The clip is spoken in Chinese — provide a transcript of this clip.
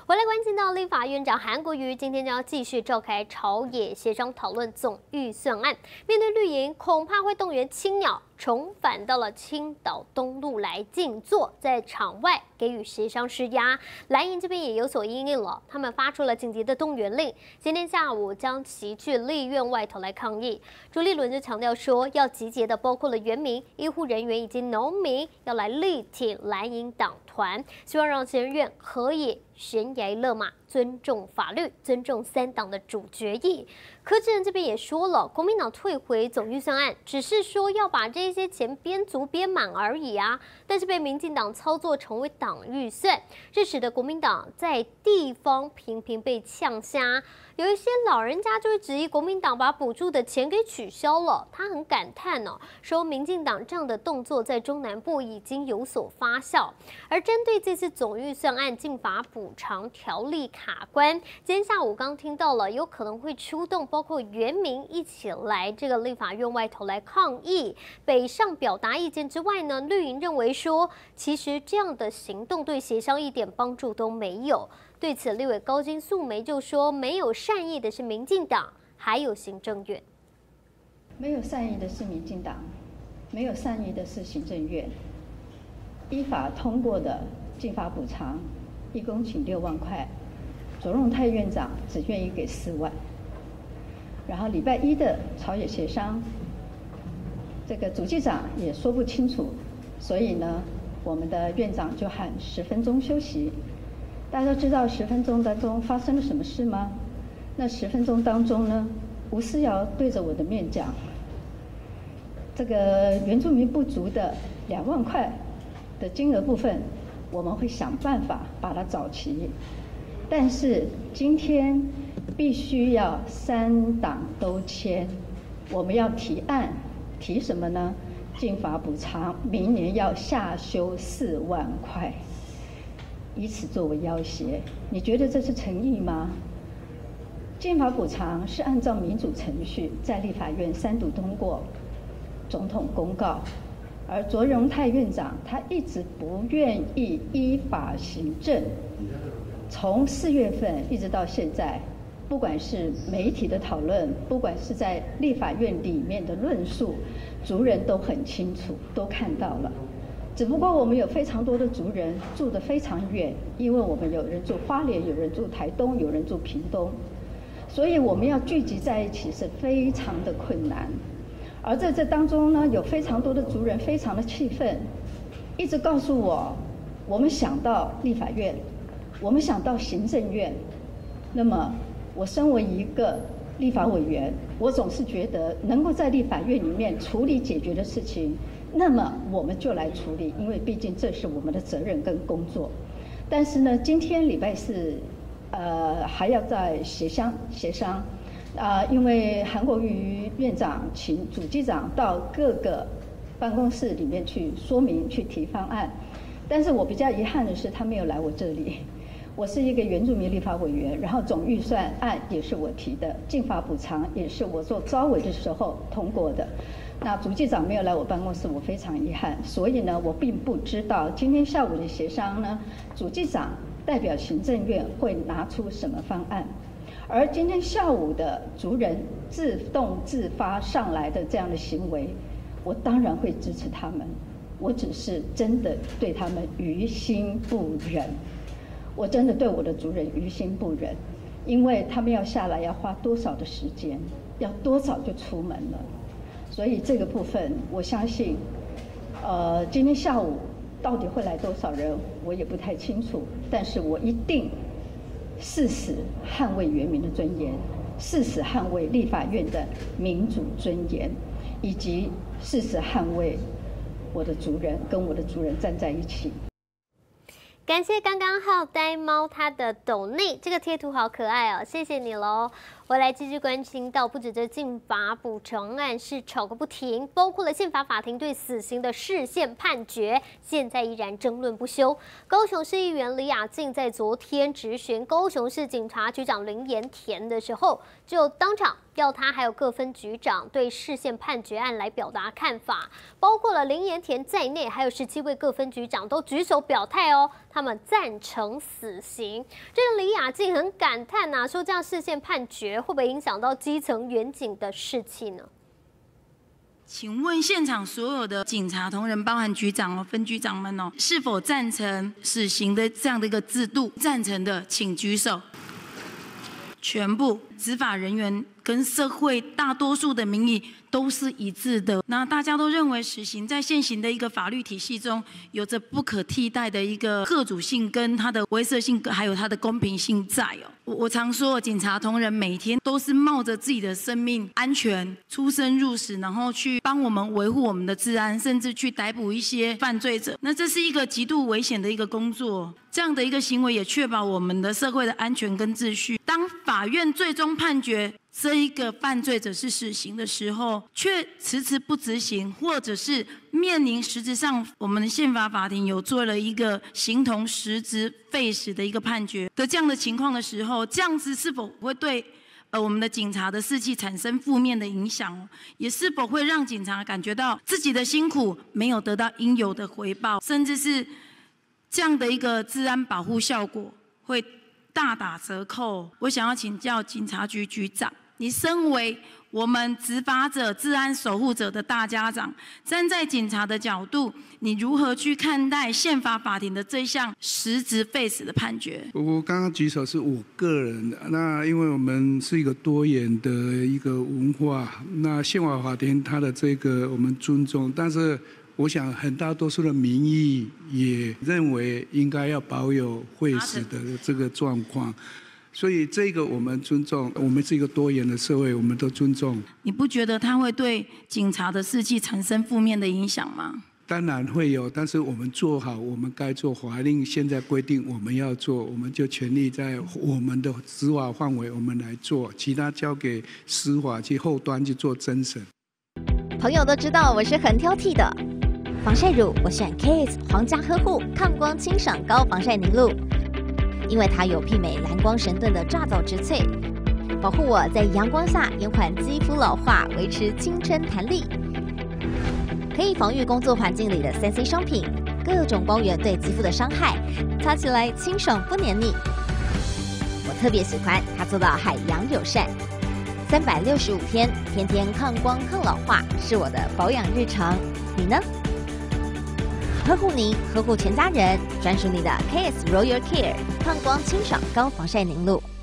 回来关心到立法院长韩国瑜今天将要继续召开朝野协商讨论总预算案，面对绿营恐怕会动员青鸟重返到了青岛东路来静坐，在场外给予协商施压。蓝营这边也有所因应了，他们发出了紧急的动员令，今天下午将齐聚立院外头来抗议。朱立伦就强调说，要集结的包括了原民、医护人员以及农民，要来力挺蓝营党团，希望让行政院可以悬崖勒马，尊重法律，尊重三党的主决议。柯志恩这边也说了，国民党退回总预算案，只是说要把这些钱编足编满而已啊，但是被民进党操作成为党预算，这使得国民党在地方频频被呛瞎。有一些老人家就会质疑国民党把补助的钱给取消了，他很感叹哦，说民进党这样的动作在中南部已经有所发酵。而针对这次总预算案进法补偿条例卡关，今天下午刚听到了，有可能会出动包括原民一起来这个立法院外头来抗议，北上表达意见之外呢，绿营认为说，其实这样的行动对协商一点帮助都没有。对此，立委高金素梅就说，没有善意的是民进党，还有行政院。 没有善意的是民进党，没有善意的是行政院。依法通过的进法补偿，1公顷6万块，卓荣泰院长只愿意给4万。然后礼拜一的朝野协商，这个主计长也说不清楚，所以呢，我们的院长就喊10分钟休息。大家都知道10分钟当中发生了什么事吗？那10分钟当中呢，吴思瑶对着我的面讲，这个原住民不足的2万块的金额部分，我们会想办法把它找齐。但是今天必须要3党都签，我们要提案，提什么呢？进法补偿，明年要下修4万块。以此作为要挟，你觉得这是诚意吗？进法补偿是按照民主程序在立法院3读通过，总统公告，而卓荣泰院长他一直不愿意依法行政，从4月份一直到现在，不管是媒体的讨论，不管是在立法院里面的论述，族人都很清楚，都看到了。只不过我们有非常多的族人住得非常远，因为我们有人住花莲，有人住台东，有人住屏东，所以我们要聚集在一起是非常的困难。而在这当中呢，有非常多的族人非常的气愤，一直告诉我，我们想到立法院，我们想到行政院。那么我身为一个立法委员，我总是觉得能够在立法院里面处理解决的事情，那么我们就来处理，因为毕竟这是我们的责任跟工作。但是呢，今天礼拜4，还要再协商，因为韩国瑜院长请主计长到各个办公室里面去说明、去提方案。但是我比较遗憾的是，他没有来我这里。我是一个原住民立法委员，然后总预算案也是我提的，进法补偿也是我做召委的时候通过的。那主计长没有来我办公室，我非常遗憾。所以呢，我并不知道今天下午的协商呢，主计长代表行政院会拿出什么方案。而今天下午的族人自动自发上来的这样的行为，我当然会支持他们。我只是真的对他们于心不忍。我真的对我的族人于心不忍，因为他们要下来要花多少的时间，要多早就出门了。所以这个部分，我相信，今天下午到底会来多少人，我也不太清楚。但是我一定誓死捍卫原民的尊严，誓死捍卫立法院的民主尊严，以及誓死捍卫我的族人，跟我的族人站在一起。 感谢刚刚好呆猫他的抖内，这个贴图好可爱哦，谢谢你喽。 回来继续关心到，不止这禁法补偿案是吵个不停，包括了宪法法庭对死刑的释宪判决，现在依然争论不休。高雄市议员李雅静在昨天质询高雄市警察局长林延田的时候，就当场要他还有各分局长对释宪判决案来表达看法，包括了林延田在内，还有17位各分局长都举手表态哦，他们赞成死刑。这个李雅静很感叹呐，说这样释宪判决会不会影响到基层员警的士气呢？ 请问现场所有的警察同仁，包含局长分局长们是否赞成死刑的这样的一个制度？赞成的请举手。全部执法人员跟社会大多数的民意都是一致的。那大家都认为死刑在现行的一个法律体系中，有着不可替代的一个吓阻性、跟它的威慑性，还有它的公平性在哦。我常说，警察同仁每天都是冒着自己的生命安全出生入死，然后去帮我们维护我们的治安，甚至去逮捕一些犯罪者。那这是一个极度危险的一个工作。这样的一个行为也确保我们的社会的安全跟秩序。当法院最终判决这一个犯罪者是死刑的时候，却迟迟不执行，或者是面临实质上我们的宪法法庭有做了一个形同实质废死的一个判决的这样的情况的时候，这样子是否会对我们的警察的士气产生负面的影响？也是否会让警察感觉到自己的辛苦没有得到应有的回报，甚至是这样的一个治安保护效果会大打折扣？我想要请教警察局局长，你身为我们执法者、治安守护者的大家长，站在警察的角度，你如何去看待宪法法庭的这项实质废死的判决？ 我刚刚举手是我个人的，那因为我们是一个多元的一个文化，那宪法法庭它的这个我们尊重，但是我想很大多数的民意也认为应该要保有废死的这个状况。所以这个我们尊重，我们是一个多元的社会，我们都尊重。 你不觉得它会对警察的士气产生负面的影响吗？ 当然会有，但是我们做好我们该做，法令现在规定我们要做，我们就全力在我们的执法范围我们来做，其他交给司法去后端去做侦审。 朋友都知道我是很挑剔的，防晒乳我选 KISS 皇家呵护抗光清爽高防晒凝露。因为它有媲美蓝光神盾的抓藻植萃，保护我在阳光下延缓肌肤老化，维持青春弹力。可以防御工作环境里的3C 商品，各种光源对肌肤的伤害，擦起来清爽不黏腻。我特别喜欢它做到海洋友善，365天，天天抗光抗老化，是我的保养日常。你呢？呵护您，呵护全家人，专属你的 KISS Royal Care 抗光清爽高防晒凝露。